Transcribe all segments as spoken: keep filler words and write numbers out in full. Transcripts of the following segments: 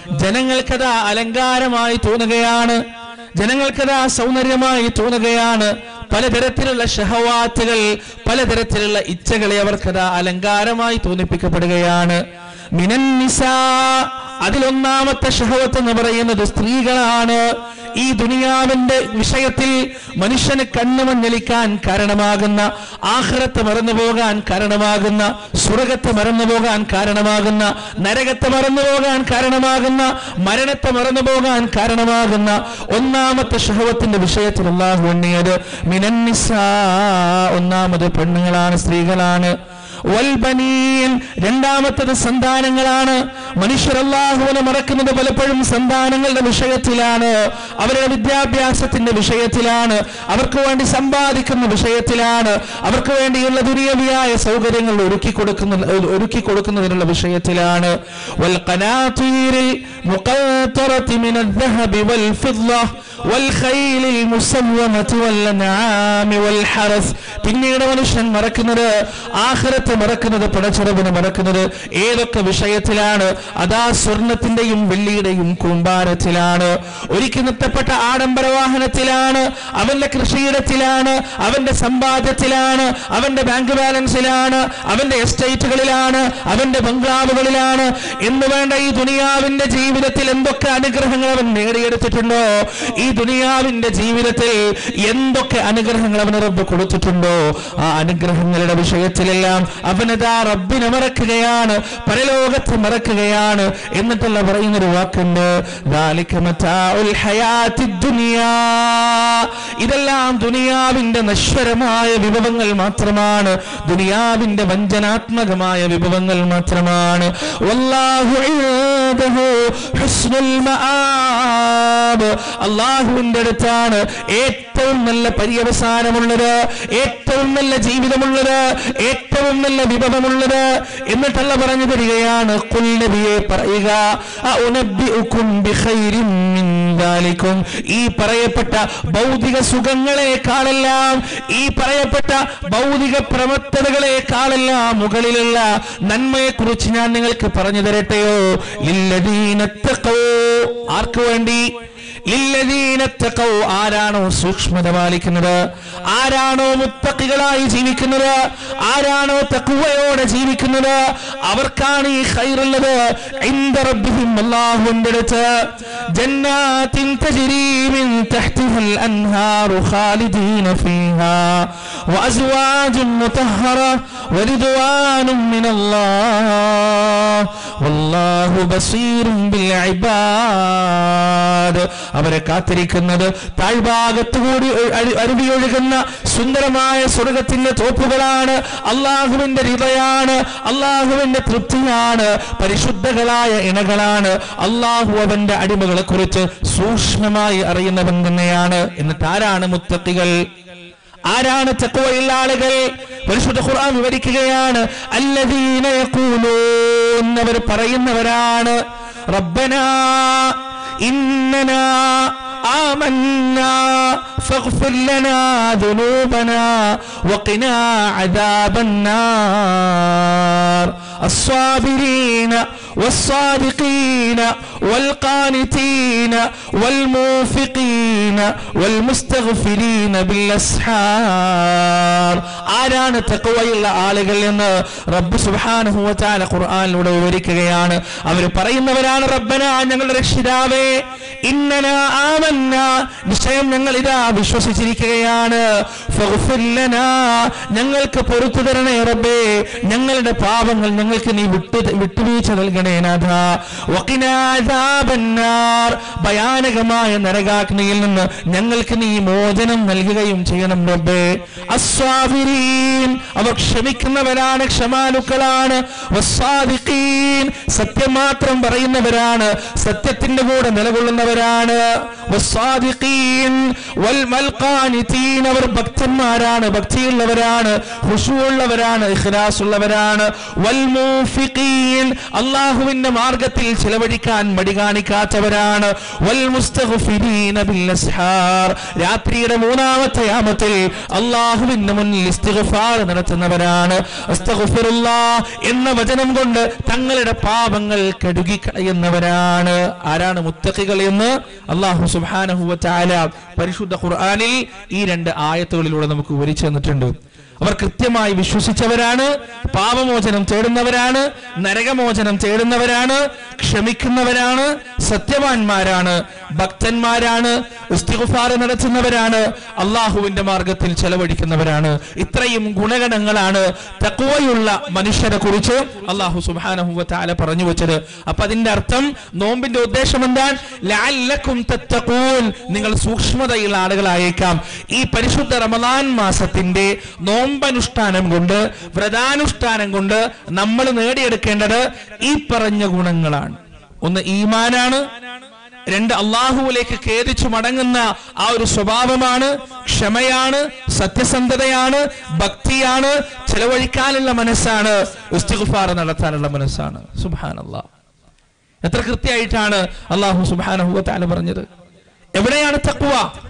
ജനങ്ങൾക്കതാ അലങ്കാരമായി തോന്നുകയാണ്, ജനങ്ങൾക്കതാ സൗന്ദര്യമായി തോന്നുകയാണ്. പലതരത്തിലുള്ള ഷഹവാത്തുകൾ, പലതരത്തിലുള്ള ഇച്ഛകളെ അവർക്കതാ അലങ്കാരമായി തോന്നിപ്പിക്കപ്പെടുകയാണ്. മിനൻ നിസാ, അതിലൊന്നാമത്തെ ഷഹവത്ത് എന്ന് പറയുന്നത് സ്ത്രീകളാണ്. ഈ ദുനിയാവിന്റെ വിഷയത്തിൽ മനുഷ്യന് കണ്ണുമഞ്ഞലിക്കാൻ കാരണമാകുന്ന, ആഖിറത്ത് മറന്നുപോകാൻ കാരണമാകുന്ന, സ്വർഗത്തെ മറന്നുപോകാൻ കാരണമാകുന്ന, നരകത്തെ മറന്നുപോകാൻ കാരണമാകുന്ന, മരണത്തെ മറന്നുപോകാൻ കാരണമാകുന്ന ഒന്നാമത്തെ ഷഹവത്തിന്റെ വിഷയത്തിൽ അല്ലാഹു എണ്ണിയത് മിനൻ നിസാ, ഒന്നാമത് പെണ്ണുങ്ങളാണ്, സ്ത്രീകളാണ്. വൽബനീൻ, രണ്ടാമത്തത് സന്താനങ്ങളാണ്. മനുഷ്യർ അല്ലാഹുവിനെ മറക്കുന്നത് പലപ്പോഴും സന്താനങ്ങളുടെ വിഷയത്തിലാണ്, അവരുടെ വിദ്യാഭ്യാസത്തിന്റെ വിഷയത്തിലാണ്, അവർക്ക് വേണ്ടി സമ്പാദിക്കുന്ന വിഷയത്തിലാണ്, അവർക്ക് വേണ്ടിയുള്ള ദുനിയവിയായ സൗകര്യങ്ങൾ ഒരുക്കി കൊടുക്കുന്ന ഒരുക്കി കൊടുക്കുന്നതിനുള്ള വിഷയത്തിലാണ്. വൽ ഖനാതീരിൽ മുഖത്തറതി മിനൽ ദഹബി വൽ ഫിദ്ദ വൽ ഖൈലിൽ മുസവ്വമതി വൽ അൻആമി വൽ ഹറസ്. പിന്നീട് മനുഷ്യൻ മറക്കുന്നത് ആഖിറത്തെ മറക്കുന്നത്, പടച്ചറബിനെ മറക്കുന്നത് ഏതൊക്കെ വിഷയത്തിലാണ്? അതാ സ്വർണത്തിന്റെയും വെള്ളിയുടെയും കൂമ്പാരത്തിലാണ്, ഒരുക്കി നിർത്തപ്പെട്ട ആഡംബര വാഹനത്തിലാണ്, അവന്റെ കൃഷിയിടത്തിലാണ്, അവന്റെ സമ്പാദ്യത്തിലാണ്, അവന്റെ ബാങ്ക് ബാലൻസിലാണ്, അവന്റെ എസ്റ്റേറ്റുകളിലാണ്, അവന്റെ ബംഗ്ലാവുകളിലാണ് എന്ന് വേണ്ട ഈ ദുനിയാവിന്റെ ജീവിതത്തിൽ എന്തൊക്കെ അനുഗ്രഹങ്ങൾ അവൻ നേടിയെടുത്തിട്ടുണ്ടോ, ഈ ദുനിയാവിന്റെ ജീവിതത്തിൽ എന്തൊക്കെ അനുഗ്രഹങ്ങൾ അവന് റബ്ബ് കൊടുത്തിട്ടുണ്ടോ, ആ അനുഗ്രഹങ്ങളുടെ വിഷയത്തിലെല്ലാം അവനതാ റബ്ബിനെ മറക്കുകയാണ്, പരലോകത്ത് മറക്കുകയാണ്. എന്നിട്ടുള്ള പറയുന്നൊരു വാക്കുണ്ട്, ദാലിക മതാഉൽ ഹയാത്തിദ് ദുനിയാ, ഇതെല്ലാം ദുനിയാവിന്റെ നശ്വരമായ വിഭവങ്ങൾ മാത്രമാണ്, ദുനിയാവിന്റെ വഞ്ചനാത്മകമായ വിഭവങ്ങൾ മാത്രമാണ്. വല്ലാഹു ഇൻദഹു ഹുസ്നുൽ മആബ്, അല്ലാഹുവിന്റെ അടുത്താണ് ഏറ്റവും നല്ല പര്യവസാനമുള്ളത്, ഏറ്റവും നല്ല ജീവിതമുള്ളത്, ഏറ്റവും നല്ല വിഭവമുള്ളത്. എന്നിട്ടല്ല പറഞ്ഞു തരികയാണ്, ഖുൽ നബിയെ പറയുക, അഉനബ്ബിഉകും ബിഖൈരിൻ മിൻ ദാലികും, ഈ പറയപ്പെട്ട ഭൗതിക സുഖങ്ങളെക്കാളെല്ലാം, ഈ പറയപ്പെട്ട ഭൗതിക പ്രമത്തതകളെക്കാളെല്ലാം മുകളിലുള്ള നന്മയെ കുറിച്ച് ഞാൻ നിങ്ങൾക്ക് പറഞ്ഞു തരട്ടെയോ? ലില്ലദീന തഖൗ, ആർക്ക് വേണ്ടി? ലില്ലദീന തഖൗ, ആരാണോ സൂക്ഷ്മത പാലിക്കുന്നത്, ആരാണോ മുത്തഖികളായി ജീവിക്കുന്നത്, ആരാണോ തഖ്വയോടെ ജീവിക്കുന്നത്, അവർക്കാണ് ഈ ഖൈറുള്ളത്. ഇൻദ റബ്ബിഹിം, അല്ലാഹുവിന്റെ അടുത്ത്, ജന്നാത്തിൻ തജ്രി മിൻ തഹ്തിഹൽ അൻഹാറു ഖാലിദീന ഫീഹാ വഅസ്വാജുൻ മുതഹ്ഹറ വറിദ്വാനും മിനല്ലാഹ് വല്ലാഹു ബസീറും ബിൽ ഇബാദ്. അവരെ കാത്തിരിക്കുന്നത് താഴ്ഭാഗത്തുകൂടി അരുവിയൊഴുകുന്ന സുന്ദരമായ സ്വർഗത്തിന്റെ തോപ്പുകളാണ്, അള്ളാഹുവിന്റെ റിളയാണ്, അള്ളാഹുവിന്റെ തൃപ്തിയാണ്, പരിശുദ്ധകളായ ഇണകളാണ്. അള്ളാഹു അവന്റെ അടിമകളെ കുറിച്ച് സൂക്ഷ്മമായി അറിയുന്നവൻ തന്നെയാണ്. എന്നിട്ട് ആരാണ് മുത്തഖികൾ, ആരാണ് തഖ്വയുള്ള ആളുകൾ? പരിശുദ്ധ ഖുർആൻ വിവരിക്കുകയാണ്, അല്ലദീന യഖൂലൂൻ, അവർ പറയുന്നവരാണ്, റബ്ബനാ ഇന്നനാ ആമന്നാ ഫഗ്ഫിർ ലനാ ദുനൂബനാ വഖിനാ അദാബന്നാർ. الصابرين والصادقين والقانتين والموفقين والمستغفرين بالأسحار. ആരാണ് തഖ്വയുള്ള ആളുകൾ എന്ന് റബ്ബ് സുബ്ഹാനഹു വ തആല ഖുർആനിലൂടെ വിവരിക്കുകയാണ്. അവർ പറയുന്നവരാണ്, റബ്ബനാ, ഞങ്ങളുടെ രക്ഷിതാവേ, ഇന്നനാ ആമന്നാ, നിശ്ചയം ഞങ്ങൾ ഇതാ വിശ്വസിച്ചിരിക്കുകയാണ്, ഫഗ്ഫിർ ലനാ, ഞങ്ങൾക്ക് പൊറുത്തു തരണേ റബ്ബേ, ഞങ്ങളുടെ പാപങ്ങൾ ഞങ്ങൾക്ക് നീ വിട്ടു വിട്ടുവീഴ്ച നൽകണേ നാഥ, വഖിനാ അദാബന്നാർ, ഭയാനകമായ നരകാഗ്നിയിൽ നിന്ന് ഞങ്ങൾക്ക് നീ മോചനം നൽകുകയും ചെയ്യണം റബ്ബേ. അസ്സാബിരീൻ, അവർ ക്ഷമിക്കുന്നവരാണ്, ക്ഷമാലുക്കളാണ്. വസ്സാദിഖീൻ, സത്യം മാത്രം പറയുന്നവരാണ്, സത്യത്തിന്റെ കൂടെ നിലകൊള്ളുന്നവരാണ്. വസ്സാദിഖീൻ വൽ വൽ ഖാനിതീൻ, അവർ ഭക്തന്മാരാണ്, ഭക്തിയുള്ളവരാണ്, ഖുശൂഉള്ളവരാണ്, ഇഖ്ലാസ് ഉള്ളവരാണ്. വൽ മൂഫിഖീൻ, അല്ലാഹുവിന്റെ മാർഗ്ഗത്തിൽ ചിലവഴിക്കാൻ മടി കാണിക്കാത്തവരാണ്. വൽ മുസ്തഗ്ഫിരീന ബിൽ അസ്ഹാർ, രാത്രിയുടെ മൂന്നാമത്തെ യാമത്തിൽ അല്ലാഹുവിന്റെ മുന്നിൽ ഇസ്തിഗ്ഫാർ നടത്തുന്നവരാണ്. അസ്തഗ്ഫിറുല്ലാഹ് എന്ന വചനം കൊണ്ട് തങ്ങളുടെ പാപങ്ങൾ കഴുകിക്കളയുന്നവരാണ്. ആരാണ് മുത്തഖികൾ എന്ന് അല്ലാഹു സുബ്ഹാനഹു വ തആല പരിശുദ്ധ ഖുർആനിൽ ഈ രണ്ട് ആയത്തുകളിലൂടെ നമുക്ക് വിവരിച്ചു തന്നിട്ടുണ്ട്. അവർ കൃത്യമായി വിശ്വസിച്ചവരാണ്, പാപമോചനം തേടുന്നവരാണ്, നരകമോചനം തേടുന്നവരാണ്, ക്ഷമിക്കുന്നവരാണ്, സത്യവാന്മാരാണ്, ഭക്തന്മാരാണ്, ഇസ്തിഗ്ഫാർ നടത്തുന്നവരാണ്, അള്ളാഹുവിന്റെ മാർഗത്തിൽ ചെലവഴിക്കുന്നവരാണ്. ഇത്രയും ഗുണഗണങ്ങളാണ് തഖ്വയുള്ള മനുഷ്യരെ കുറിച്ച് അള്ളാഹു സുബ്ഹാനഹു വ തആല പറഞ്ഞു വെച്ചത്. അപ്പൊ അതിന്റെ അർത്ഥം, നോമ്പിന്റെ ഉദ്ദേശം എന്താണ്? ലഅല്ലക്കും തത്തഖൂൻ, നിങ്ങൾ സൂക്ഷ്മതയുള്ള ആളുകളായേക്കാം. ഈ പരിശുദ്ധ റമദാൻ മാസത്തിന്റെ നോമ്പനുഷ്ഠാനം കൊണ്ട്, വ്രതാനുഷ്ഠാനം കൊണ്ട് നമ്മൾ നേടിയെടുക്കേണ്ടത് ഈ പറഞ്ഞ ഗുണങ്ങളാണ്. ഒന്ന് ഈമാനാണ്, രണ്ട് അള്ളാഹുവിലേക്ക് ഖേദിച്ചു മടങ്ങുന്ന ആ ഒരു സ്വഭാവമാണ്, ക്ഷമയാണ്, സത്യസന്ധതയാണ്, ഭക്തിയാണ്, ചെലവഴിക്കാനുള്ള മനസ്സാണ്, ഇസ്തിഗ്ഫാർ നടത്താനുള്ള മനസ്സാണ്. സുബ്ഹാനല്ലാഹ്, എത്ര കൃത്യമായിട്ടാണ് അള്ളാഹു സുബ്ഹാനഹു വ തആല പറഞ്ഞത്. എവിടെയാണ് തഖ്വ?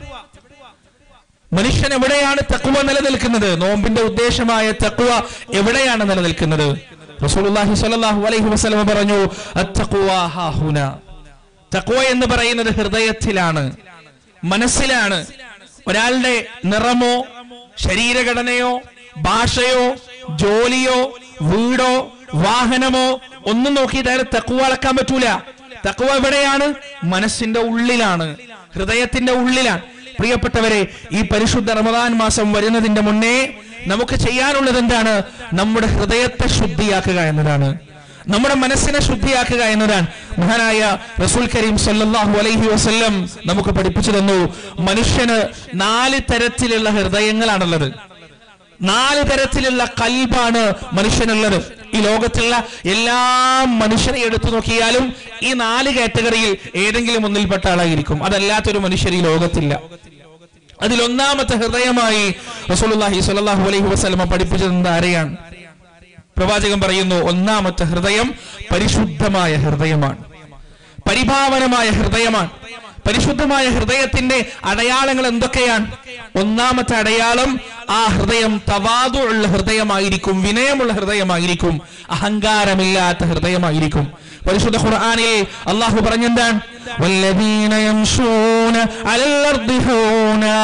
മനുഷ്യൻ എവിടെയാണ് തഖ്വ നിലനിൽക്കുന്നത്? നോമ്പിന്റെ ഉദ്ദേശമായ തഖ്വ എവിടെയാണ് നിലനിൽക്കുന്നത്? റസൂലുള്ളാഹി സ്വല്ലല്ലാഹു അലൈഹി വസല്ലം പറഞ്ഞു, അത്തഖ്വ ഹാഹുന, തഖ്വ എന്ന് പറയുന്നത് ഹൃദയത്തിലാണ്, മനസ്സിലാണ്. ഒരാളുടെ നിറമോ ശരീരഘടനയോ ഭാഷയോ ജോലിയോ വീടോ വാഹനമോ ഒന്നും നോക്കിയിട്ട് അയാൾ തഖ്വ അളക്കാൻ പറ്റൂല. തഖ്വ എവിടെയാണ്? മനസ്സിന്റെ ഉള്ളിലാണ്, ഹൃദയത്തിന്റെ ഉള്ളിലാണ്. പ്രിയപ്പെട്ടവരെ, ഈ പരിശുദ്ധ റമദാൻ മാസം വരുന്നതിന്റെ മുന്നേ നമുക്ക് ചെയ്യാനുള്ളത് എന്താണ്? നമ്മുടെ ഹൃദയത്തെ ശുദ്ധിയാക്കുക എന്നതാണ്, നമ്മുടെ മനസ്സിനെ ശുദ്ധിയാക്കുക എന്നതാണ്. മഹാനായ റസൂൽ കരീം സല്ലല്ലാഹു അലൈഹി വസല്ലം നമുക്ക് പഠിപ്പിച്ചു തന്നു, മനുഷ്യന് നാല് തരത്തിലുള്ള ഹൃദയങ്ങളാണുള്ളത്, നാല് തരത്തിലുള്ള കൽബാണ് മനുഷ്യനുള്ളത്. ഈ ലോകത്തുള്ള എല്ലാ മനുഷ്യരെ എടുത്തു നോക്കിയാലും ഈ നാല് കാറ്റഗറിയിൽ ഏതെങ്കിലും ഒന്നിൽപ്പെട്ട ആളായിരിക്കും. അതല്ലാത്തൊരു മനുഷ്യർ ഈ ലോകത്തില്ല. അതിലൊന്നാമത്തെ ഹൃദയമായി റസൂലുള്ളാഹി സ്വല്ലല്ലാഹു അലൈഹി വസല്ലം പഠിപ്പിച്ചത് ആരെയാണ്? പ്രവാചകൻ പറയുന്നു, ഒന്നാമത്തെ ഹൃദയം പരിശുദ്ധമായ ഹൃദയമാണ്, പരിഭാവനമായ ഹൃദയമാണ്. പരിശുദ്ധമായ ഹൃദയത്തിന്റെ അടയാളങ്ങൾ എന്തൊക്കെയാണ്? ഒന്നാമത്തെ അടയാളം, ആ ഹൃദയം തവാദുഉള്ള ഹൃദയമായിരിക്കും, വിനയമുള്ള ഹൃദയമായിരിക്കും, അഹങ്കാരമില്ലാത്ത ഹൃദയമായിരിക്കും. പരിശുദ്ധ ഖുർആനിൽ അല്ലാഹു പറഞ്ഞെന്താണ്? വല്ലദീന യംശൂന അലൽ അർദി ഹൗനാ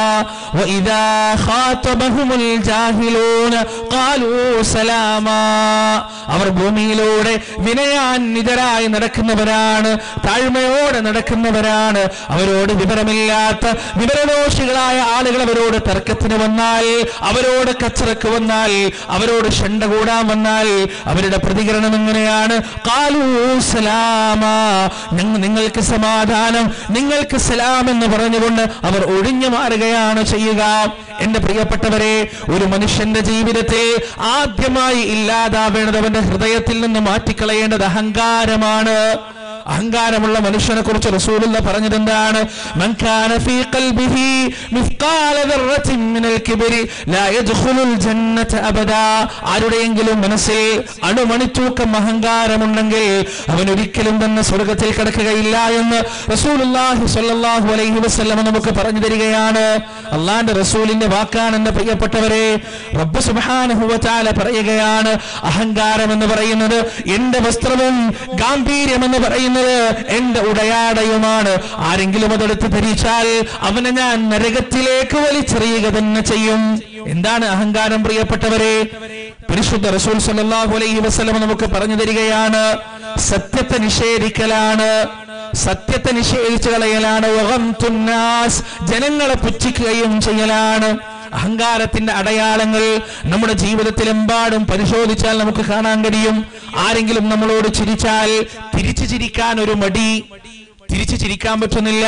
വഇദാ ഖാതബഹുമുൽ ജാഹിലൂന ഖാലൂ സലാമാ. അവർ ഭൂമിയിലൂടെ വിനയാന്വിതരായി നടക്കുന്നവരാണ്, താഴ്മയോടെ നടക്കുന്നവരാണ്. അവരോട് വിവരമില്ലാത്ത വിവരദോഷികളായ ആളുകൾ അവരോട് തർക്കത്തിന് വന്നാൽ, അവരോട് കച്ചറക്ക് വന്നാൽ, അവരോട് ഷണ്ട കൂടാൻ വന്നാൽ അവരുടെ പ്രതികരണം എങ്ങനെയാണ്? ഖാലൂ സലാമാ, നിങ്ങൾക്ക് സമാധാനം, നിങ്ങൾക്ക് സലാം എന്ന് പറഞ്ഞുകൊണ്ട് അവർ ഒഴിഞ്ഞു മാറുകയാണ് ചെയ്യുക. എന്റെ പ്രിയപ്പെട്ടവരെ, ഒരു മനുഷ്യന്റെ ജീവിതത്തിൽ ആദ്യമായി ഇല്ലാതാവേണ്ടത്, അവന്റെ ഹൃദയത്തിൽ നിന്ന് മാറ്റിക്കളയേണ്ടത് അഹങ്കാരമാണ്. അഹങ്കാരമുള്ള മനുഷ്യനെ കുറിച്ച് റസൂലുള്ള പറഞ്ഞത് എന്താണ്? മൻ കാന ഫീ ഖൽബിഹി മിസ്ഖാല ദർറത്തിൻ മിനൽ കിബ്രി ലാ യദ്ഖുലുൽ ജന്നത അബദാ. ആരുടെയെങ്കിലും മനസ്സിൽ അണുമണിത്തൂക്കം അഹങ്കാരമുണ്ടെങ്കിൽ അവൻ ഒരിക്കലും തന്നെ സ്വർഗ്ഗത്തിൽ കടക്കുകയില്ല എന്ന് റസൂലുള്ളാഹി സ്വല്ലല്ലാഹു അലൈഹി വസല്ലം നമുക്ക് പറഞ്ഞു തരികയാണ്. അല്ലാഹുവിന്റെ റസൂലിന്റെ വാക്കാണ് എന്റെ പ്രിയപ്പെട്ടവരെ. റബ്ബ് സുബ്ഹാനഹു വ തആല പറയുകയാണ്, അഹങ്കാരം എന്ന് പറയുന്നത് എന്റെ വസ്ത്രവും ഗാംഭീര്യം എന്ന് പറയുന്നത് എന്റെ ഉടയാടയുമാണ്. ആരെങ്കിലും അതെടുത്ത് ധരിച്ചാൽ അവനെ ഞാൻ നരകത്തിലേക്ക് വലിച്ചെറിയുക തന്നെ ചെയ്യും. എന്താണ് അഹങ്കാരം പ്രിയപ്പെട്ടവരെ? പരിശുദ്ധ റസൂൽ സല്ലല്ലാഹു അലൈഹി വസല്ലം നമുക്ക് പറഞ്ഞു തരികയാണ്, സത്യത്തെ നിഷേധിക്കലാണ്, സത്യത്തെ നിഷേധിച്ചു കളയലാണ്, വഗംതുന്നാസ്, ജനങ്ങളെ പുച്ഛിക്കുകയും ചെയ്യലാണ്. അഹങ്കാരത്തിന്റെ അടയാളങ്ങൾ നമ്മുടെ ജീവിതത്തിലെമ്പാടും പരിശോധിച്ചാൽ നമുക്ക് കാണാൻ കഴിയും. ആരെങ്കിലും നമ്മളോട് ചിരിച്ചാൽ തിരിച്ചു ചിരിക്കാൻ ഒരു മടി, തിരിച്ചു ചിരിക്കാൻ പറ്റുന്നില്ല.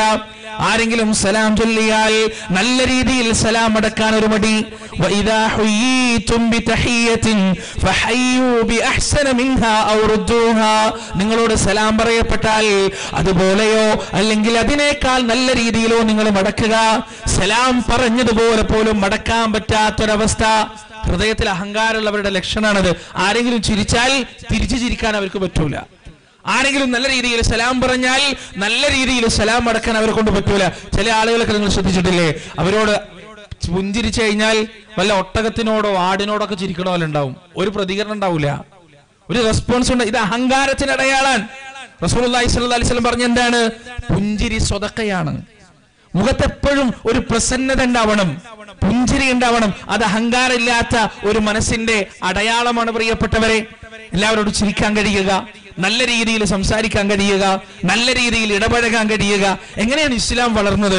ആരെങ്കിലും സലാം ചൊല്ലിയാൽ നല്ല രീതിയിൽ സലാം അടക്കാൻ ഒരു മടി. വഇദാ ഹുയ്യിതും ബിതഹിയ്യത്തിൻ ഫഹയ്യൂ ബിഅഹ്സന മിൻഹാ ഔ റുദ്ദൂഹാ, നിങ്ങളോട് സലാം പറയപ്പെട്ടാൽ അതുപോലെയോ അല്ലെങ്കിൽ അതിനേക്കാൾ നല്ല രീതിയിലോ നിങ്ങൾ മടക്കുക. സലാം പറഞ്ഞതുപോലെ പോലും മടക്കാൻ പറ്റാത്തൊരവസ്ഥ. ഹൃദയത്തിൽ അഹങ്കാരമുള്ളവരുടെ ലക്ഷണമാണത്. ആരെങ്കിലും ചിരിച്ചാൽ തിരിച്ചു ചിരിക്കാൻ അവർക്ക് പറ്റൂല. ആരെങ്കിലും നല്ല രീതിയിൽ സലാം പറഞ്ഞാൽ നല്ല രീതിയിൽ സലാം അടക്കാൻ അവരെ കൊണ്ട് പറ്റൂല. ചില ആളുകളൊക്കെ നിങ്ങൾ ശ്രദ്ധിച്ചിട്ടില്ലേ, അവരോട് പുഞ്ചിരിച്ചു കഴിഞ്ഞാൽ വല്ല ഒട്ടകത്തിനോടോ ആടിനോടൊക്കെ ചിരിക്കണ പോലെ ഉണ്ടാവും, ഒരു പ്രതികരണം ഉണ്ടാവില്ല, ഒരു റെസ്പോൺസ് ഉണ്ട്. ഇത് അഹങ്കാരത്തിന് അടയാളാണ്. റസൂലുള്ളാഹി സ്വല്ലല്ലാഹി അലൈഹി വസല്ലം പറഞ്ഞ എന്താണ്? പുഞ്ചിരി സ്വതക്കയാണ്. മുഖത്തെപ്പോഴും ഒരു പ്രസന്നത ഉണ്ടാവണം, പുഞ്ചിരി ഉണ്ടാവണം. അത് അഹങ്കാരമില്ലാത്ത ഒരു മനസ്സിന്റെ അടയാളമാണ്. പ്രിയപ്പെട്ടവരെ, എല്ലാവരോടും ചിരിക്കാൻ കഴിയുക, നല്ല രീതിയിൽ സംസാരിക്കാൻ കഴിയുക, നല്ല രീതിയിൽ ഇടപഴകാൻ കഴിയുക. എങ്ങനെയാണ് ഇസ്ലാം വളർന്നത്?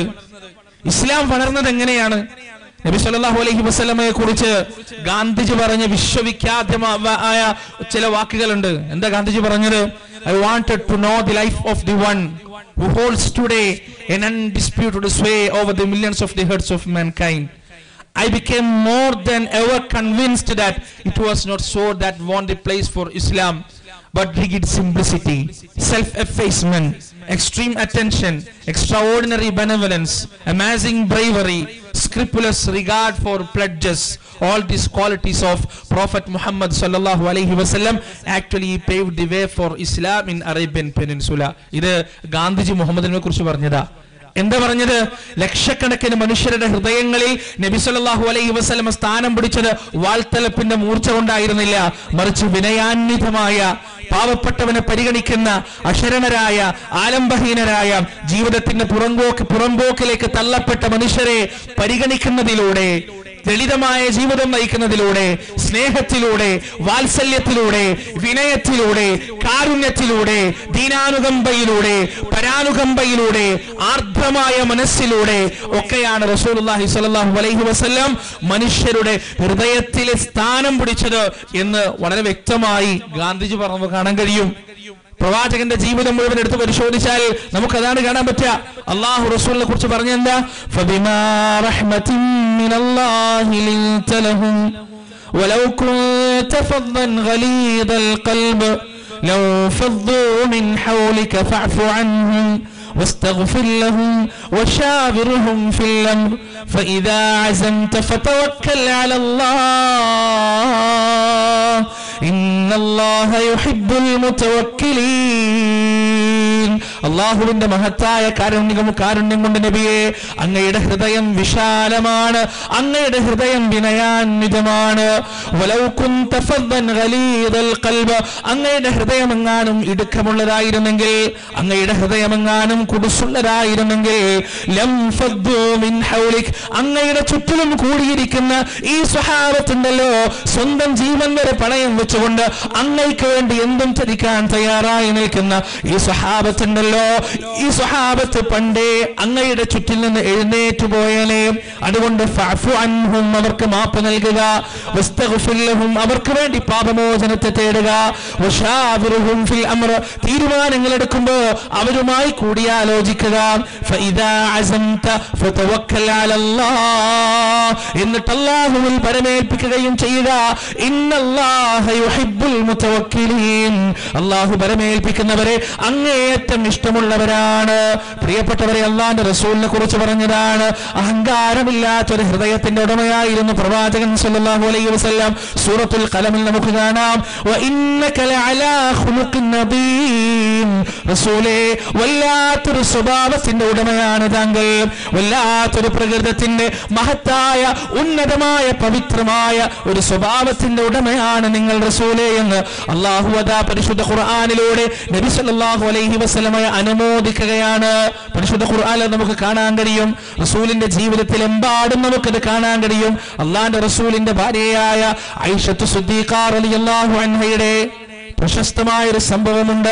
ഇസ്ലാം വളർന്നത് എങ്ങനെയാണ്? നബി സല്ലല്ലാഹു അലൈഹി വസല്ലമയെ കുറിച്ച് ഗാന്ധിജി പറഞ്ഞ വിശ്വവിഖ്യാതമായ ചില വാക്കുകളുണ്ട്. എന്താ ഗാന്ധിജി പറഞ്ഞത്? I wanted to know the life of the one who holds today an undisputed sway over the millions of the hearts of mankind. I became more than ever convinced that it was not sword that won the place for Islam, but rigid simplicity, self-effacement, extreme attention, extraordinary benevolence, amazing bravery, scrupulous regard for pledges. All these qualities of Prophet Muhammad sallallahu alaihi wasallam actually paved the way for Islam in Arabian Peninsula. ഇത് ഗാന്ധിജി മുഹമ്മദിനെ കുറിച്ച് പറഞ്ഞതാ. എന്താ പറഞ്ഞത്? ലക്ഷക്കണക്കിന് മനുഷ്യരുടെ ഹൃദയങ്ങളിൽ നബി സല്ലല്ലാഹു അലൈഹി വസല്ലം സ്ഥാനം പിടിച്ചത് വാൾത്തലപ്പിന്റെ മൂർച്ച കൊണ്ടായിരുന്നില്ല, മറിച്ച് വിനയാന്വിതമായ, പാവപ്പെട്ടവനെ പരിഗണിക്കുന്ന, അശരണരായ, ആലംബഹീനരായ, ജീവിതത്തിന്റെ പുറംപോക്ക് പുറംപോക്കിലേക്ക് തള്ളപ്പെട്ട മനുഷ്യരെ പരിഗണിക്കുന്നതിലൂടെ, ലളിതമായ ജീവിതം നയിക്കുന്നതിലൂടെ, സ്നേഹത്തിലൂടെ, വാത്സല്യത്തിലൂടെ, വിനയത്തിലൂടെ, കാരുണ്യത്തിലൂടെ, ദീനാനുകമ്പയിലൂടെ, പരാനുകമ്പയിലൂടെ, ആർദ്രമായ മനസ്സിലൂടെ ഒക്കെയാണ് റസൂലുള്ളാഹി സ്വല്ലല്ലാഹു അലൈഹി വസല്ലം മനുഷ്യരുടെ ഹൃദയത്തിൽ സ്ഥാനം പിടിച്ചത് എന്ന് വളരെ വ്യക്തമായി ഗാന്ധിജി പറഞ്ഞു കാണാൻ കഴിയും. പ്രവാചകന്റെ ജീവിതം മുഴുവൻ എടുത്ത് പരിശോധിച്ചാൽ നമുക്ക് അതാണ് കാണാൻ പറ്റുക. അല്ലാഹു റസൂലിനെ കുറിച്ച് പറഞ്ഞെന്താ? ഫബിമാ റഹ്മത്തിൻ മിനല്ലാഹി ലിൻത ലഹും വലൗ കുൻത ഫദ്ദൻ ഗലീദൽ ഖൽബ് ലൗ ഫദ്ദൂ മിൻ ഹൗലിക ഫഅഫു അൻഹും واستغفر لهم وشاورهم في الأمر فإذا عزمت فتوكل على الله إن الله يحب المتوكلين. അള്ളാഹുവിന്റെ മഹത്തായ കാരുണ്യം കാരുണ്യം കൊണ്ട് നബിയെ, അങ്ങയുടെ ഹൃദയം വിശാലമാണ്, അങ്ങയുടെ ഹൃദയം വിനയാന്വിതമാണ്. വലൗ കുൻത ഫദ്ദൻ ഗലീദൽ ഖൽബ്, അങ്ങയുടെ ഹൃദയം എങ്ങാനും ഇടുക്കമുള്ളതായിരുന്നെങ്കിൽ, അങ്ങയുടെ ഹൃദയം എങ്ങാനും കുടുസുള്ളതായിരുന്നെങ്കിൽ, ലം ഫദ്ദൂ മിൻ ഹൗലിക്, അങ്ങയുടെ ചുറ്റിലും കൂടിയിരിക്കുന്ന ഈ സ്വഹാബത്തുണ്ടല്ലോ, സ്വന്തം ജീവൻ വരെ പണയം വെച്ചുകൊണ്ട് അങ്ങയ്ക്ക് വേണ്ടി എന്തും ചതിക്കാൻ തയ്യാറായി നിൽക്കുന്ന ഈ സ്വഹാബത്തുണ്ടല്ലോ, ഈ സ്വഹാബത്ത് പണ്ടേ അങ്ങയുടെ ചുറ്റിൽ നിന്ന് എഴുന്നേറ്റു പോയനെ. അതുകൊണ്ട് ഫഅഫു അൻഹും, അവർക്ക് മാപ്പ് നൽകുക, വസ്തഗ്ഫിർ ലഹും, അവർക്ക് വേണ്ടി പാപമോചനത്തെ തേടുക, വശാവിറുഹും ഫിൽ അംർ, തീരുമാനങ്ങൾ എടുക്കുമ്പോൾ അവരുമായി കൂടിയാലോചിക്കുക, ഫഇദാ അസംത ഫതവക്കൽ അലല്ലാഹ്, എന്നിട്ട് അല്ലാഹുവിൽ പരമേൽപ്പിക്കുകയും ചെയ്യുക. ഇന്നല്ലാഹ യുഹിബ്ബുൽ മുതവക്കിലീൻ, അല്ലാഹു പരമേൽപ്പിക്കുന്നവരെ അങ്ങേയറ്റം ഇഷ്ടമുള്ളവരാണ്. പ്രിയപ്പെട്ടവരെ, അല്ലാഹുവിന്റെ റസൂലിനെ കുറിച്ച് പറഞ്ഞതാണ്, അഹങ്കാരമില്ലാത്തൊരു ഹൃദയത്തിന്റെ ഉടമയായിരുന്നു പ്രവാചകൻ സല്ലല്ലാഹു അലൈഹി വസല്ലം. സൂറത്തുൽ ഖലമിൽ നമുക്ക് കാണാം, വഇന്നക ലഅലാ ഖുലുഖിൻ നബീൻ, റസൂലേ വല്ലാത്തൊരു സ്വഭാവത്തിന്റെ ഉടമയാണ് താങ്കൾ, വല്ലാത്തൊരു പ്രകൃതത്തിന്റെ മഹത്തായ ഉന്നതമായ പവിത്രമായ ഒരു സ്വഭാവത്തിന്റെ ഉടമയാണ് നിങ്ങൾ റസൂലേ എന്ന് അല്ലാഹു അതാ പരിശുദ്ധ ഖുർആനിലൂടെ നബി സല്ലല്ലാഹു അലൈഹി വസല്ലമയെ അനുമോദിക്കുകയാണ്. പരിശുദ്ധ ഖുർആനിൽ നമുക്ക് കാണാൻ കഴിയും, റസൂലിന്റെ ജീവിതത്തിൽ എമ്പാടും നമുക്കത് കാണാൻ കഴിയും. അല്ലാഹുവിന്റെ റസൂലിന്റെ ഭാര്യയായ ആയിഷത്തു സിദ്ദീഖ റളിയല്ലാഹു അൻഹയുടെ പ്രശസ്തമായ ഒരു സംഭവമുണ്ട്.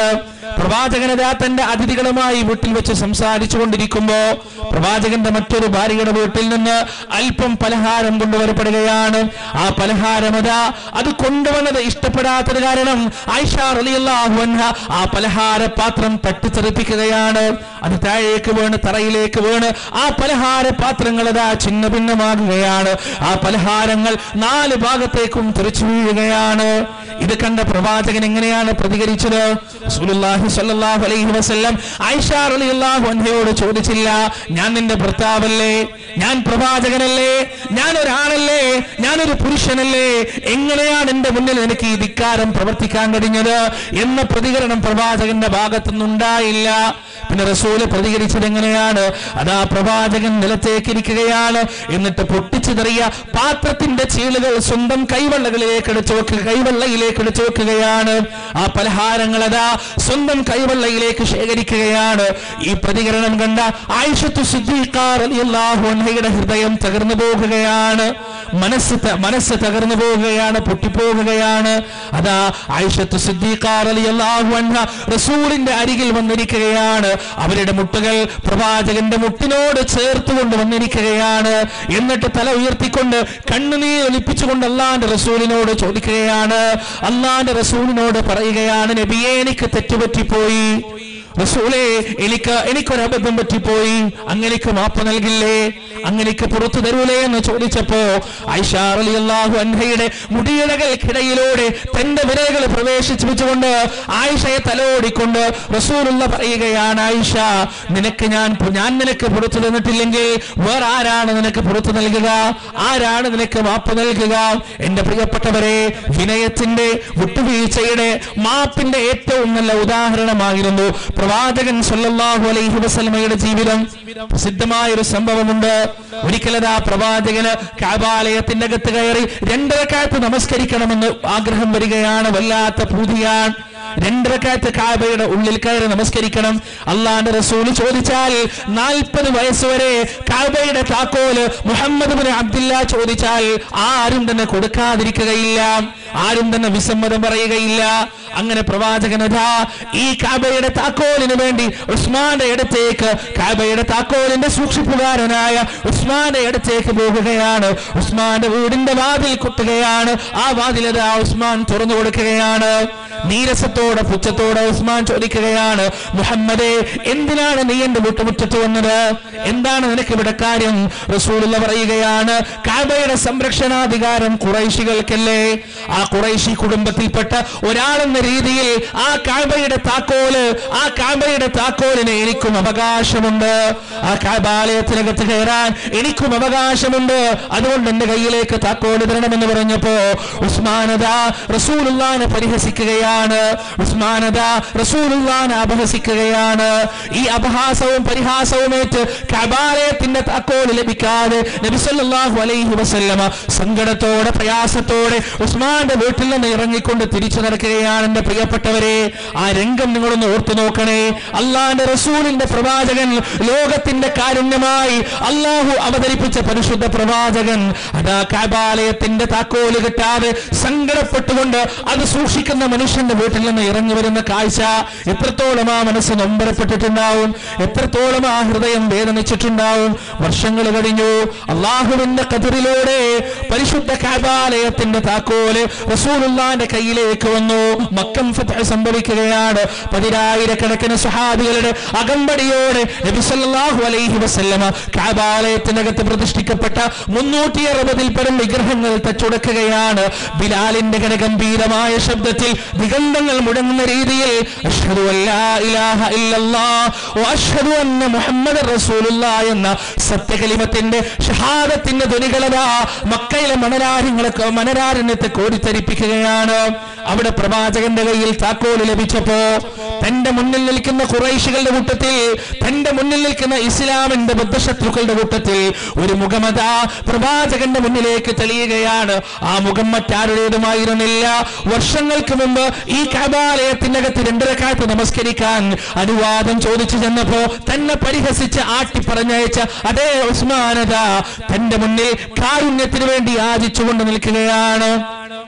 പ്രവാചകനതാ തന്റെ അതിഥികളുമായി വീട്ടിൽ വെച്ച് സംസാരിച്ചു കൊണ്ടിരിക്കുമ്പോ പ്രവാചകന്റെ മറ്റൊരു ഭാര്യയുടെ വീട്ടിൽ നിന്ന് അല്പം പലഹാരം കൊണ്ടുവരപ്പെടുകയാണ്. ആ പലഹാരമതാ അത് കൊണ്ടുവന്നത് ഇഷ്ടപ്പെടാത്തത് കാരണം ആയിഷ റളിയല്ലാഹു അൻഹ ആ പലഹാര പാത്രം തട്ടിത്തെറിപ്പിക്കുകയാണ്. അത് താഴേക്ക് വീണ് തറയിലേക്ക് വീണ് ആ പലഹാര പാത്രങ്ങൾ അതാ ഛിന്ന ഭിന്നമാകുകയാണ്. ആ പലഹാരങ്ങൾ നാല് ഭാഗത്തേക്കും തെറിച്ചു വീഴുകയാണ്. ഇത് കണ്ട പ്രവാചകൻ എങ്ങനെയാണ് പ്രതികരിച്ചത്? റസൂലുള്ളാഹി സ്വല്ലല്ലാഹു അലൈഹി വസല്ലം ആയിഷ റളിയല്ലാഹു അൻഹയോട് ചോദിച്ചില്ല, ഞാൻ നിന്റെ ഭർത്താവല്ലേ, ഞാൻ പ്രവാചകനല്ലേ, ഞാൻ ഒരാണല്ലേ, ഞാനൊരു പുരുഷനല്ലേ, എങ്ങനെയാണ് എന്റെ മുന്നിൽ എനിക്ക് ഈ ധിക്കാരം പ്രവർത്തിക്കാൻ കഴിഞ്ഞത് എന്ന പ്രതികരണം പ്രവാചകന്റെ ഭാഗത്തുനിന്നുണ്ടായില്ല. പിന്നെ റസൂല് പ്രതികരിച്ചത് എങ്ങനെയാണ്? അതാ പ്രവാചകൻ നിലത്തേക്ക് ഇരിക്കുകയാണ്. എന്നിട്ട് പൊട്ടിച്ചു തെറിയ പാത്രത്തിന്റെ ചീളുകൾ സ്വന്തം കൈവെള്ളകളിലേക്ക് എടുത്തു വെക്കുക കൈവെള്ളയിലേക്ക് എടുത്തു വെക്കുകയാണ്. ആ പലഹാരങ്ങൾ അതാ സ്വന്തം കൈവെള്ളയിലേക്ക് ശേഖരിക്കുകയാണ്. ഈ പ്രതികരണം കണ്ട ആയിഷത്തു സിദ്ദീഖ റളിയല്ലാഹു അൻഹയുടെ ഹൃദയം തകർന്നു പോകുകയാണ്. മനസ്സ് മനസ്സ് തകർന്നു പോവുകയാണ്, പൊട്ടിപ്പോകുകയാണ്. അതാ ആയിഷത്തു സിദ്ദീഖ റളിയല്ലാഹു അൻഹ റസൂലിന്റെ അരികിൽ വന്നിരിക്കുകയാണ്. അവരുടെ മുട്ടുകൾ പ്രവാചകന്റെ മുട്ടിനോട് ചേർത്തുകൊണ്ട് വന്നിരിക്കുകയാണ്. എന്നിട്ട് തല ഉയർത്തിക്കൊണ്ട് കണ്ണുനീർ ഒലിപ്പിച്ചുകൊണ്ട് അല്ലാഹുവിന്റെ റസൂലിനോട് ചോദിക്കുകയാണ്, അല്ലാഹുവിന്റെ റസൂലിനോട് പറയുകയാണ്, നബിയേ എനിക്ക് തെറ്റുപറ്റിപ്പോയി, റസൂലേ എനിക്ക് എനിക്കൊരബദ്ധം പറ്റിപ്പോയി, അങ്ങനെക്ക് മാപ്പ് നൽകില്ലേ, അങ്ങനെക്ക് പുറത്തു തരൂലേ എന്ന് ചോദിച്ചപ്പോ ആയിഷ റളിയല്ലാഹു അൻഹയുടെ മുടിയിഴകൾക്കിടയിലൂടെ തന്റെ വിരലുകൾ പ്രവേശിച്ചു വെച്ചുകൊണ്ട് ആയിഷയെ തലോടിക്കൊണ്ട് റസൂലുള്ള പറയുകയാണ്, ആയിഷ നിനക്ക് ഞാൻ ഞാൻ നിനക്ക് പുറത്തു തന്നിട്ടില്ലെങ്കിൽ വേറെ ആരാണ് നിനക്ക് പുറത്തു നൽകുക, ആരാണ് നിനക്ക് മാപ്പ് നൽകുക? എന്റെ പ്രിയപ്പെട്ടവരെ, വിനയത്തിന്റെ വിട്ടുവീഴ്ചയുടെ മാപ്പിന്റെ ഏറ്റവും നല്ല ഉദാഹരണമായിരുന്നു പ്രവാചകൻ സല്ലല്ലാഹു അലൈഹി വസല്ലമയുടെ ജീവിതം. പ്രസിദ്ധമായ ഒരു സംഭവമുണ്ട്. ഒരിക്കലതാ പ്രവാചകന് കഅബാലയത്തിന്റെ അകത്ത് കയറി രണ്ട് റക്അത്ത് നമസ്കരിക്കണമെന്ന് ആഗ്രഹം വരികയാണ്. വല്ലാത്ത പൂതിയാണ്. രണ്ട് റക്അത്ത് കഅബയുടെ ഉള്ളിൽ കയറി നമസ്കരിക്കണം. അല്ലാഹുവിന്റെ റസൂൽ ചോദിച്ചാൽ നാൽപ്പത് വയസ്സുവരെ കഅബയുടെ താക്കോല് മുഹമ്മദ് ഇബ്നു അബ്ദുല്ലാ ചോദിച്ചാൽ ആരും തന്നെ കൊടുക്കാതിരിക്കുകയില്ല, ആരും തന്നെ വിസമ്മതം പറയുകയില്ല. അങ്ങനെ പ്രവാചകനതാ ഈ കഅബയുടെ താക്കോലിന് വേണ്ടി ഉസ്മാന്റെ അടുത്തേക്ക് കഅബയുടെ താക്കോലിന്റെ സൂക്ഷിപ്പുകാരനായ ഉസ്മാന്റെ അടുത്തേക്ക് പോകുകയാണ്. ഉസ്മാന്റെ വീടിന്റെ വാതിൽ കൊട്ടുകയാണ്. ആ വാതിലതാ ഉസ്മാൻ തുറന്നു കൊടുക്കുകയാണ്. നീരസത്തോടെ പുച്ഛത്തോടെ ഉസ്മാൻ ചോദിക്കുകയാണ്, മുഹമ്മദേ എന്തിനാണ് നീ എന്റെ വീട്ടുമുറ്റത്ത് വന്നത്, എന്താണ് നിനക്ക് ഇവിടെ കാര്യം? റസൂലുള്ള പറയുകയാണ്, കഅബയുടെ സംരക്ഷണാധികാരം ഖുറൈശികൾക്കല്ലേ, ആ ഖുറൈശി കുടുംബത്തിൽപ്പെട്ട ഒരാളെന്ന രീതിയിൽ ആ കഅബയുടെ താക്കോല് ആ കഅബയുടെ താക്കോലിന് എനിക്കും അവകാശമുണ്ട്, ആ കഅബാലയത്തിനകത്ത് കയറാൻ എനിക്കും അവകാശമുണ്ട്, അതുകൊണ്ട് എന്റെ കയ്യിലേക്ക് താക്കോല് തരണമെന്ന് പറഞ്ഞപ്പോ ഉസ്മാനദാ റസൂലുള്ളാഹിനെ പരിഹസിക്കുകയാണ്. ഉസ്മാനദാ റസൂലുള്ളാഹിനെ അപഹസിക്കുകയാണ്. ഈ അപഹാസവും പരിഹാസവും ഏറ്റ് കഅബാലയത്തിന്റെ താക്കോല് ലഭിക്കാതെ നബി സല്ലല്ലാഹു അലൈഹി വസല്ലമ സങ്കടത്തോടെ പ്രയാസത്തോടെ ഉസ്മാന്റെ വീട്ടിൽ നിന്ന് ഇറങ്ങിക്കൊണ്ട് തിരിച്ചു നടക്കുകയാണ്. എന്റെ പ്രിയപ്പെട്ടവരെ, ആ രംഗം നിങ്ങളൊന്ന് ഓർത്തു നോക്കണേ. അള്ളാഹുവിന്റെ റസൂലിന്റെ പ്രവാചകൻ, ലോകത്തിന്റെ കാരുണ്യമായി അള്ളാഹു അവതരിപ്പിച്ച പരിശുദ്ധ പ്രവാചകൻ അതാ കഅബാലയത്തിന്റെ താക്കോല് കിട്ടാതെ സങ്കടപ്പെട്ടുകൊണ്ട് അത് സൂക്ഷിക്കുന്ന മനുഷ്യന്റെ വീട്ടിൽ നിന്ന് ഇറങ്ങി വരുന്ന കാഴ്ച എത്രത്തോളം ആ മനസ്സ് നൊമ്പരപ്പെട്ടിട്ടുണ്ടാവും, എത്രത്തോളം ആ ഹൃദയം വേദനിച്ചിട്ടുണ്ടാവും. വർഷങ്ങൾ കഴിഞ്ഞു. അള്ളാഹുവിന്റെ ഖദറിലൂടെ പരിശുദ്ധ കഅബാലയത്തിന്റെ താക്കോല് റസൂലുള്ളാഹിന്റെ കയ്യിലേക്ക് വന്നു. മക്കം ഫത്ഹ് സംഭവിക്കുകയാണ്. പതിനായിരക്കണക്കിന് സ്വഹാബികളുടെ അകമ്പടിയോടെ നബി സല്ലല്ലാഹു അലൈഹി വസല്ലമ കഅബാലയത്തിനകത്ത് പ്രതിഷ്ഠിക്കപ്പെട്ട മുന്നൂറ്റി അറുപതിൽ പരം വിഗ്രഹങ്ങൾ തച്ചുടക്കുകയാണ്. ബിലാലിന്റെ ഗംഭീരമായ ശബ്ദത്തിൽ ദിഗന്ധങ്ങൾ മുടങ്ങുന്ന രീതിയിൽ അഷ്ഹദു അല്ലാ ഇലാഹ ഇല്ലല്ലാഹ് വ അഷ്ഹദു അന്ന മുഹമ്മദർ റസൂലുള്ളാഹ് എന്ന സത്യകലിമത്തിന്റെ ഷഹാദത്തിന്റെ ധ്വനികളാ മക്കയിലെ മണരാരങ്ങളൊക്കെ മനരാരണ്യത്തെ കോരിത്തരിപ്പിക്കുകയാണ്. അവിടെ പ്രവാചകന്റെ കയ്യിൽ താക്കോല് ലഭിച്ചപ്പോ തന്റെ മുന്നിൽ നിൽക്കുന്ന ഖുറൈശികളുടെ കൂട്ടത്തിൽ, തന്റെ മുന്നിൽ നിൽക്കുന്ന ഇസ്ലാമിന്റെ ബദ്ധശത്രുക്കളുടെ കൂട്ടത്തിൽ ഒരു മുഖമതാ പ്രവാചകന്റെ മുന്നിലേക്ക് തെളിയുകയാണ്. ആ മുഖം മറ്റാരുടേതുമായിരുന്നില്ല. വർഷങ്ങൾക്ക് മുമ്പ് ഈ കഅബാലയത്തിനകത്ത് രണ്ട് റക്അത്ത് നമസ്കരിക്കാൻ അനുവാദം ചോദിച്ചു ചെന്നപ്പോ തന്നെ പരിഹസിച്ച് ആട്ടി പറഞ്ഞയച്ച അതേ ഉസ്മാനദാ തന്റെ മുന്നിൽ കാരുണ്യത്തിന് വേണ്ടി യാചിച്ചുകൊണ്ട് നിൽക്കുകയാണ്.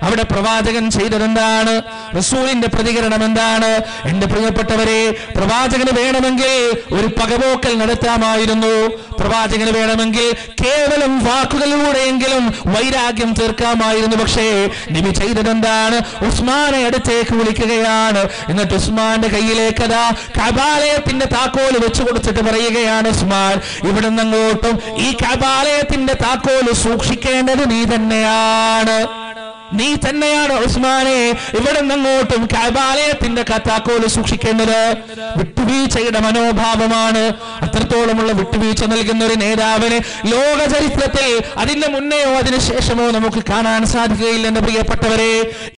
അവിടെ പ്രവാചകൻ ചെയ്തതെന്താണ്? റസൂലിന്റെ പ്രതികരണം എന്താണ്? എന്റെ പ്രിയപ്പെട്ടവരെ, പ്രവാചകന് വേണമെങ്കിൽ ഒരു പകപോക്കൽ നടത്താമായിരുന്നു. പ്രവാചകന് വേണമെങ്കിൽ കേവലം വാക്കുകളിലൂടെയെങ്കിലും വൈരാഗ്യം തീർക്കാമായിരുന്നു. പക്ഷേ നബി ചെയ്തതെന്താണ്? ഉസ്മാനെ അടുത്തേക്ക് വിളിക്കുകയാണ്. എന്നിട്ട് ഉസ്മാന്റെ കയ്യിലേക്ക് അതാ കഅബാലയത്തിന്റെ താക്കോല് വെച്ചു കൊടുത്തിട്ട് പറയുകയാണ്, ഉസ്മാൻ, ഇവിടെ നിന്നങ്ങോട്ടും ഈ കഅബാലയത്തിന്റെ താക്കോല് സൂക്ഷിക്കേണ്ടത് നീ തന്നെയാണ്. നീ തന്നെയാണ് ഉസ്മാനെ ഇവിടെ നിന്നങ്ങോട്ടും കഅബാലയത്തിന്റെ താക്കോല് സൂക്ഷിക്കേണ്ടത്. വിട്ടുവീഴ്ചയുടെ മനോഭാവമാണ്. അത്രത്തോളമുള്ള വിട്ടുവീഴ്ച നൽകുന്ന ഒരു നേതാവിനെ ലോക ചരിത്രത്തിൽ അതിന്റെ മുന്നെയോ അതിനു ശേഷമോ നമുക്ക് കാണാൻ സാധിക്കുകയില്ല. എന്റെ പ്രിയപ്പെട്ടവരെ,